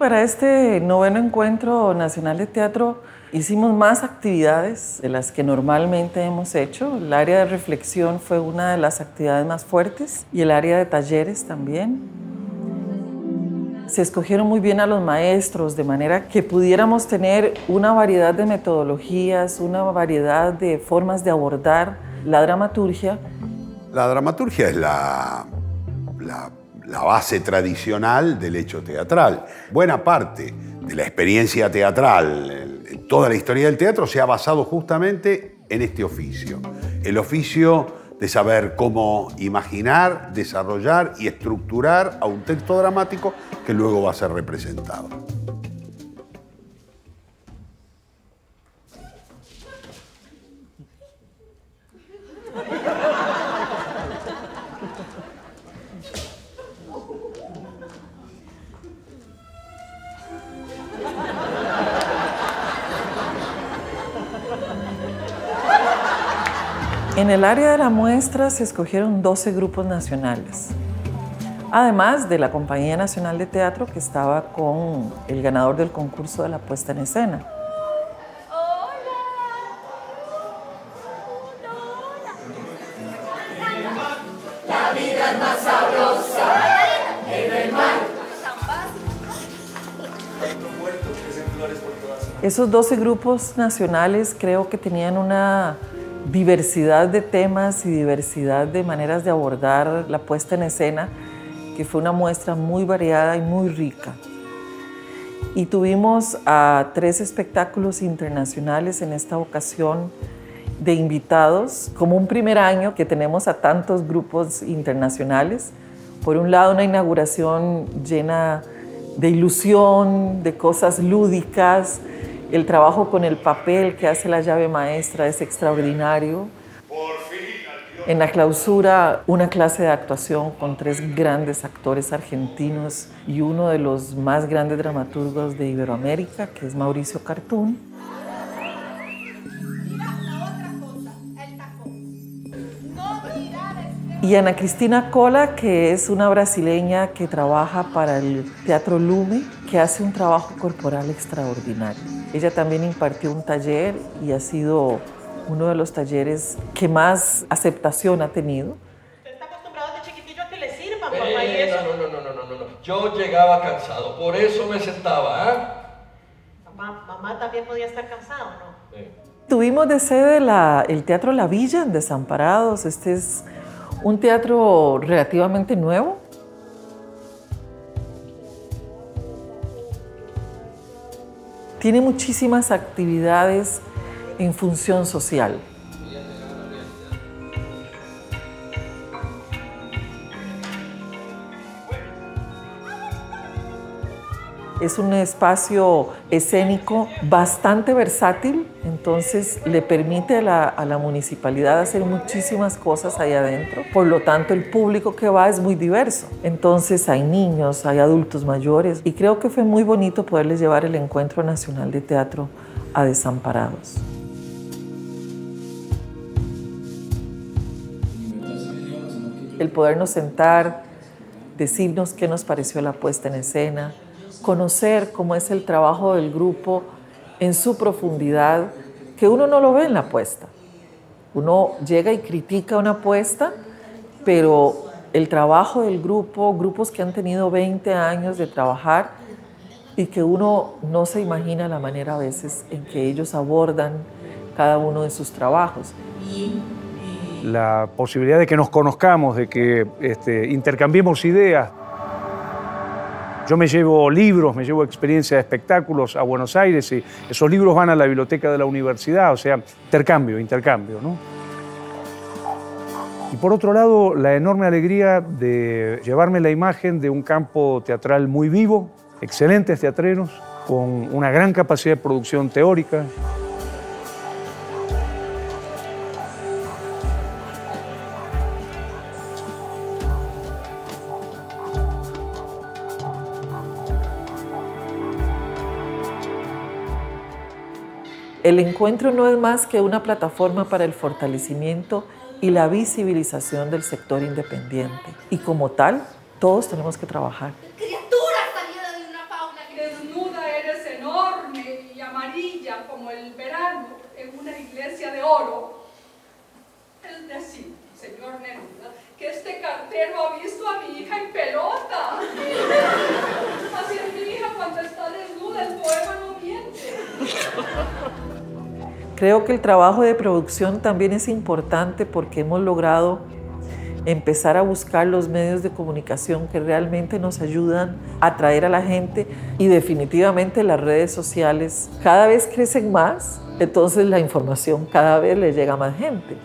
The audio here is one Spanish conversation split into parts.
Para este noveno Encuentro Nacional de Teatro hicimos más actividades de las que normalmente hemos hecho. El área de reflexión fue una de las actividades más fuertes y el área de talleres también. Se escogieron muy bien a los maestros de manera que pudiéramos tener una variedad de metodologías, una variedad de formas de abordar la dramaturgia. La dramaturgia es la base tradicional del hecho teatral. Buena parte de la experiencia teatral, toda la historia del teatro se ha basado justamente en este oficio. El oficio de saber cómo imaginar, desarrollar y estructurar a un texto dramático que luego va a ser representado. En el área de la muestra se escogieron 12 grupos nacionales, además de la Compañía Nacional de Teatro que estaba con el ganador del concurso de la puesta en escena. La vida es más sabrosa en el mar. Esos 12 grupos nacionales creo que tenían una diversidad de temas y diversidad de maneras de abordar la puesta en escena, que fue una muestra muy variada y muy rica. Y tuvimos a 3 espectáculos internacionales en esta ocasión de invitados, como un primer año que tenemos a tantos grupos internacionales. Por un lado, una inauguración llena de ilusión, de cosas lúdicas. El trabajo con el papel que hace la llave maestra es extraordinario. En la clausura, una clase de actuación con 3 grandes actores argentinos y uno de los más grandes dramaturgos de Iberoamérica, que es Mauricio Cartún. Y Ana Cristina Cola, que es una brasileña que trabaja para el Teatro Lume, que hace un trabajo corporal extraordinario. Ella también impartió un taller y ha sido uno de los talleres que más aceptación ha tenido. Usted está acostumbrado desde chiquitillo a que le sirvan, papá, y eso. No. Yo llegaba cansado, por eso me sentaba, ¿ah? Mamá también podía estar cansada, ¿no? Sí. Tuvimos de sede el Teatro La Villa en Desamparados. Este es un teatro relativamente nuevo. Tiene muchísimas actividades en función social. Es un espacio escénico bastante versátil, entonces le permite a la municipalidad hacer muchísimas cosas ahí adentro. Por lo tanto, el público que va es muy diverso. Entonces hay niños, hay adultos mayores y creo que fue muy bonito poderles llevar el Encuentro Nacional de Teatro a Desamparados. El podernos sentar, decirnos qué nos pareció la puesta en escena, conocer cómo es el trabajo del grupo en su profundidad, que uno no lo ve en la puesta. Uno llega y critica una puesta, pero el trabajo del grupo, grupos que han tenido 20 años de trabajar y que uno no se imagina la manera a veces en que ellos abordan cada uno de sus trabajos. La posibilidad de que nos conozcamos, de que intercambiemos ideas. Yo me llevo libros, me llevo experiencias de espectáculos a Buenos Aires y esos libros van a la biblioteca de la universidad, o sea, intercambio, ¿no? Y por otro lado, la enorme alegría de llevarme la imagen de un campo teatral muy vivo, excelentes teatreros, con una gran capacidad de producción teórica. El encuentro no es más que una plataforma para el fortalecimiento y la visibilización del sector independiente. Y como tal, todos tenemos que trabajar. Criatura salida de una fauna que oro es decir, señor Neruda, que este cartero ha visto a mi hija en pelota. Así es mi hija cuando está desnuda, el poema no miente. Creo que el trabajo de producción también es importante porque hemos logrado empezar a buscar los medios de comunicación que realmente nos ayudan a atraer a la gente, y definitivamente las redes sociales cada vez crecen más, entonces la información cada vez le llega a más gente.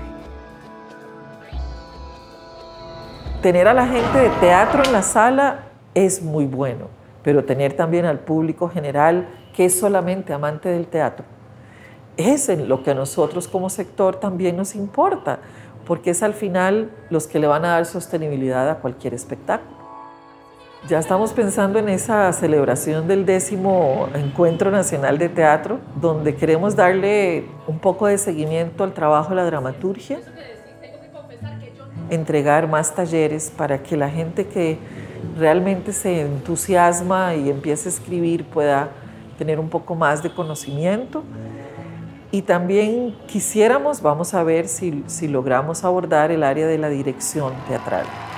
Tener a la gente de teatro en la sala es muy bueno, pero tener también al público general que es solamente amante del teatro es en lo que a nosotros como sector también nos importa, porque es al final los que le van a dar sostenibilidad a cualquier espectáculo. Ya estamos pensando en esa celebración del 10º Encuentro Nacional de Teatro, donde queremos darle un poco de seguimiento al trabajo de la dramaturgia, entregar más talleres para que la gente que realmente se entusiasma y empiece a escribir pueda tener un poco más de conocimiento. Y también quisiéramos, vamos a ver si logramos abordar el área de la dirección teatral.